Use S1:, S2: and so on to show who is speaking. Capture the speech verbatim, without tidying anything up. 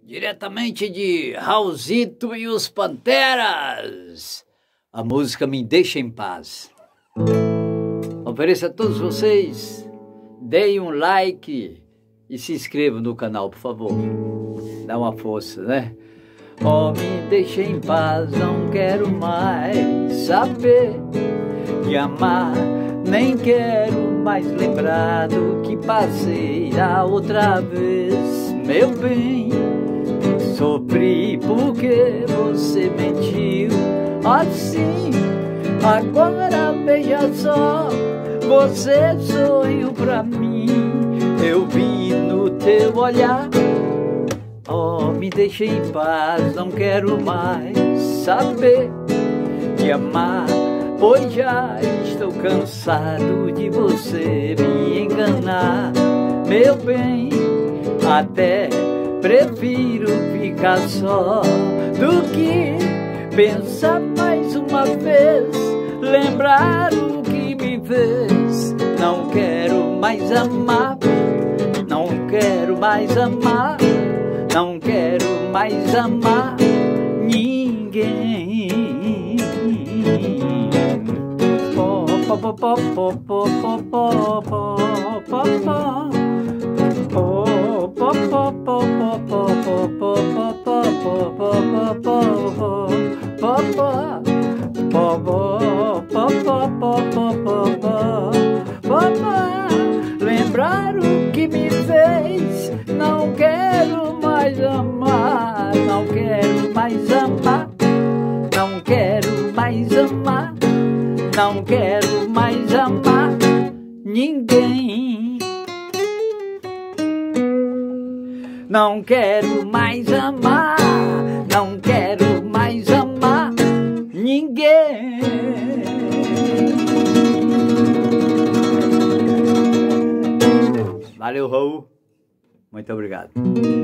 S1: Diretamente de Raulzito e os Panteras, a música Me Deixa em Paz. Ofereço a todos vocês, deem um like e se inscrevam no canal, por favor. Dá uma força, né? Oh, me deixa em paz, não quero mais saber de amar, nem quero mais lembrar do que passei a outra vez, meu bem. Sofri porque você mentiu assim. Agora veja só, você sorriu pra mim. Eu vi no teu olhar. Oh, me deixa em paz, não quero mais saber de amar, pois já estou cansado de você me enganar, meu bem. Até prefiro ficar só do que pensar mais uma vez, lembrar o que me fez. Não quero mais amar, não quero mais amar, não quero mais amar ninguém. Po, po, po, po, po, po, po, po, po, po. Lembrar o que me fez, não quero mais amar, não quero mais amar, não quero mais amar, não quero mais amar ninguém. Não quero mais amar, não quero mais amar ninguém. Valeu, Raul. Muito obrigado.